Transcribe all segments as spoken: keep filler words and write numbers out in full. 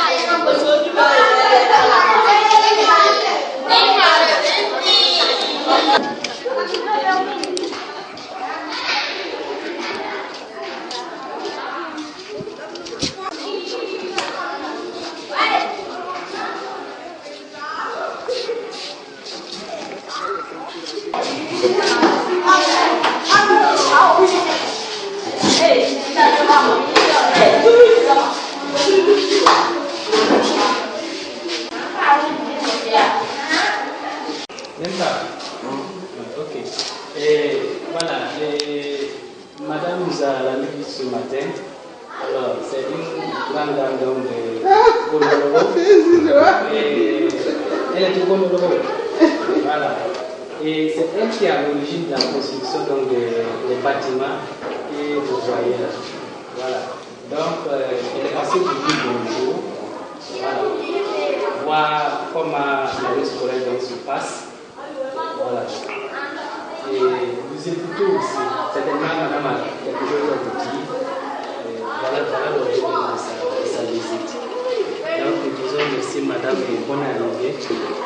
Ok. Et voilà, et madame nous a la mis ce matin. Alors, c'est une grande dame donc de Bolororo. Et elle est de Bolororo. Voilà. Et c'est elle qui est à l'origine de la construction donc, des, des bâtiments que vous voyez là. Voilà. Donc, euh, elle est passée du bonjour. Voilà. Voir comment l'année scolaire donc, se passe. Voilà. Et nous écoutons aussi. Certainement, madame a quelque chose à vous dire. Et voilà, voilà le résumé de sa, de sa visite. Donc, nous disons merci, madame, et bonne arrivée.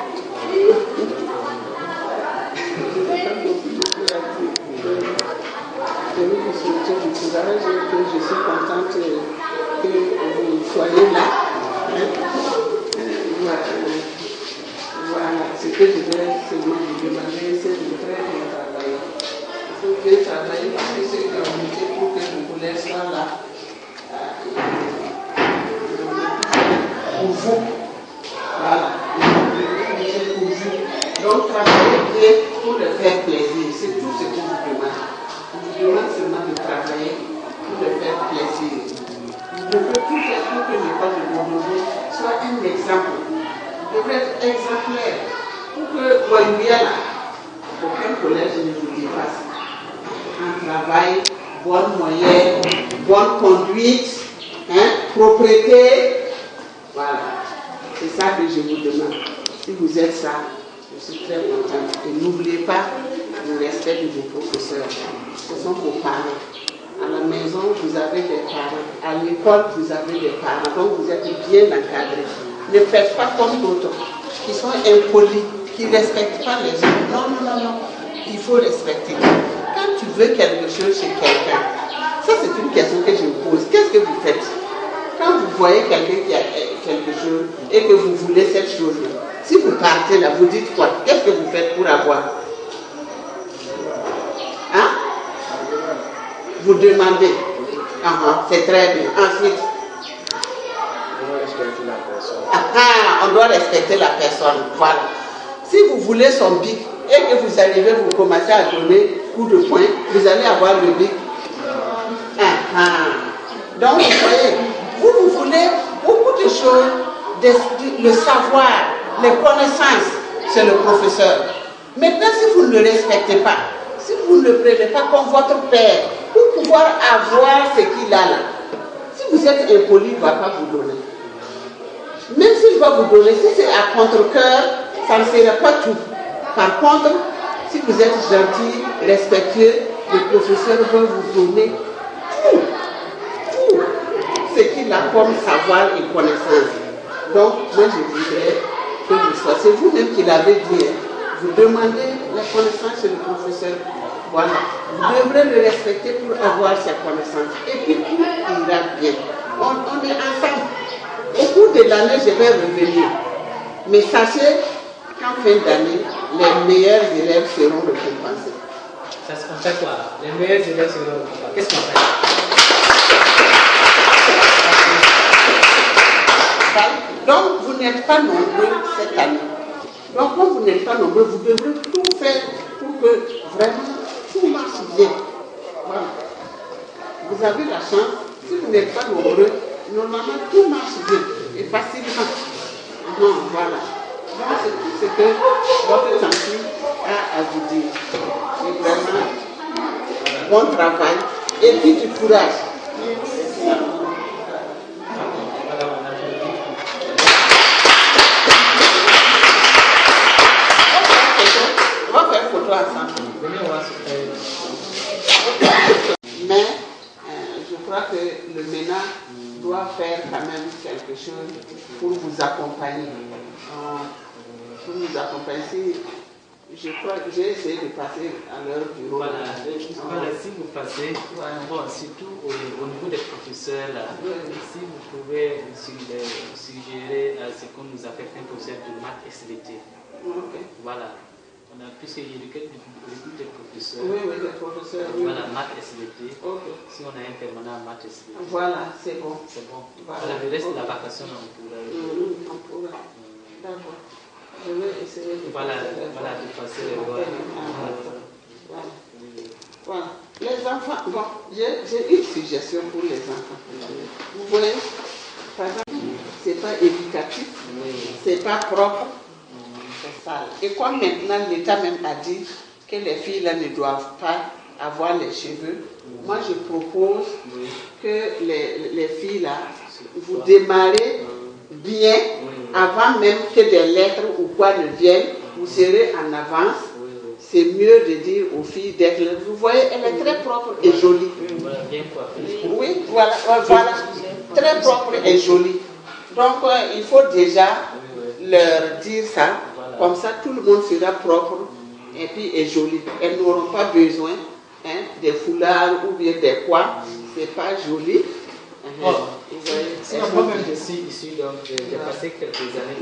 Je vais vous souhaiter du courage et que je suis contente que vous soyez là. Voilà. Voilà, ce que je vais seulement vous demander, c'est de très bien travailler. Il faut bien travailler parce que c'est une communauté pour que le collège soit là. Pour vous. Voilà. C'est pour vous. Donc, travaillez bien pour le faire plaisir. C'est tout ce que je vous demande. Je vous demande seulement de travailler pour le faire plaisir. Vous devez tout faire pour que l'école de Bolororo soit un exemple. Devrait être exemplaire pour que Wayouya, aucun collège ne vous dépasse. Un travail, bonne moyenne, bonne conduite, hein, propreté. Voilà. C'est ça que je vous demande. Si vous êtes ça, je suis très contente. Et n'oubliez pas le respect de vos professeurs. Ce sont vos parents. À la maison, vous avez des parents. À l'école, vous avez des parents. Donc, vous êtes bien encadrés. Ne faites pas comme d'autres qui sont impolis, qui ne respectent pas les autres. Non, non, non, non. Il faut respecter. Quand tu veux quelque chose chez quelqu'un, ça c'est une question que je vous pose. Qu'est-ce que vous faites? Quand vous voyez quelqu'un qui a quelque chose et que vous voulez cette chose-là, si vous partez là, vous dites quoi? Qu'est-ce que vous faites pour avoir? Hein? Vous demandez. Ah, ah, c'est très bien. Ensuite, Ah, ah, on doit respecter la personne. Voilà. Si vous voulez son bic et que vous arrivez, vous commencez à donner coup de poing, vous allez avoir le bic. Ah, ah. Donc, vous voyez, vous, vous voulez beaucoup de choses, de, de, le savoir, les connaissances, c'est le professeur. Maintenant, si vous ne le respectez pas, si vous ne le prenez pas comme votre père, pour pouvoir avoir ce qu'il a là, si vous êtes impoli, il ne va pas vous donner. Même s'il va vous donner, si c'est à contre-cœur, ça ne sera pas tout. Par contre, si vous êtes gentil, respectueux, le professeur va vous donner tout, tout ce qu'il a comme savoir et connaissance. Donc, moi je voudrais que vous soyez, c'est vous-même qui l'avez dit, vous demandez la connaissance chez le professeur. Voilà, vous devrez le respecter pour avoir sa connaissance. Et puis tout ira bien. On, on est ensemble. Au cours de l'année, je vais revenir. Mais sachez qu'en fin d'année, les meilleurs élèves seront récompensés. Ça se fait quoi? Les meilleurs élèves seront récompensés. Qu'est-ce qu'on fait? Donc, vous n'êtes pas nombreux cette année. Donc, comme vous n'êtes pas nombreux, vous devrez tout faire pour que vraiment tout marche bien. Voilà. Vous avez la chance, si vous n'êtes pas nombreux, normalement tout marche bien et facilement. Non, voilà. Donc, c'est tout ce que votre tante a à vous dire. Et vraiment, bon travail et puis du courage. On va faire photo ensemble. Mais euh, je crois que le MENA doit faire quand même quelque chose pour vous accompagner. Euh, pour vous accompagner. Si, je crois que j'ai essayé de passer à leur bureau. Voilà, voilà, si vous passez, Voilà. bon, surtout au, au niveau des professeurs, là, Oui. si vous pouvez suggérer à ce qu'on nous a fait un professeur de maths S V T. Ok. Voilà. On a pu se éduquer beaucoup de professeurs. Oui, oui, les professeurs. Oui. Voilà, maths S V T. Ok. Si on a un permanent maths S V T. Voilà, c'est bon. C'est bon. Voilà. Voilà, le reste Ok. de la vacation, on pourra. Mmh, on pourra. D'accord. Je vais essayer de Voilà, passer les voilà, voir. de passer les voir. Voilà. Voilà. Les enfants, bon, j'ai j'ai une suggestion pour les enfants. Vous voyez, par exemple, c'est pas éducatif, c'est pas propre, c'est sale. Et comme maintenant l'État même a dit que les filles là ne doivent pas avoir les cheveux, moi je propose que les, les filles là, vous démarrez bien avant même que des lettres ou quoi ne viennent, vous serez en avance. C'est mieux de dire aux filles d'être là. Vous voyez, elle est très propre et jolie. Voilà, bien coiffée. Oui, voilà, voilà, très propre et jolie. Donc, euh, il faut déjà leur dire ça. Comme ça, tout le monde sera propre et puis et joli. Elles n'auront pas besoin hein, des foulards ou bien des quoi. C'est pas joli. Oh, sinon, moi-même, je suis issu, donc j'ai passé quelques années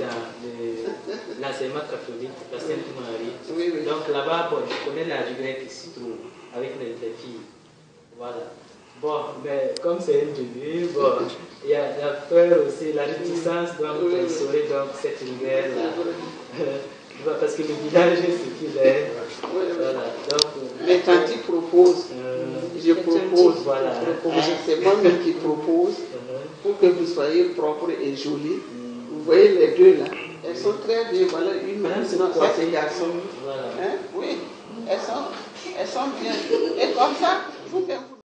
dans l'enseignement catholique, la Sainte-Marie. Oui, oui. Donc là-bas, bon, je connais la rigueur qui s'y trouve avec les, les filles. Voilà. Bon, mais comme c'est un début, bon, il y, a, il y a peur aussi, la réticence, donc Oui, oui. instaurer donc cette rigueur-là. Parce que le village est ce qu'il est. Oui, oui. Voilà. Donc, Mais quand tu proposes, euh, je propose, voilà. hein, c'est moi-même qui propose pour que vous soyez propre et jolie. Vous voyez les deux là, elles sont très bien. Voilà, une, Madame, c'est non, quoi? ça c'est garçon. Voilà. Hein? Oui, elles sont, elles sont bien. Et comme ça, vous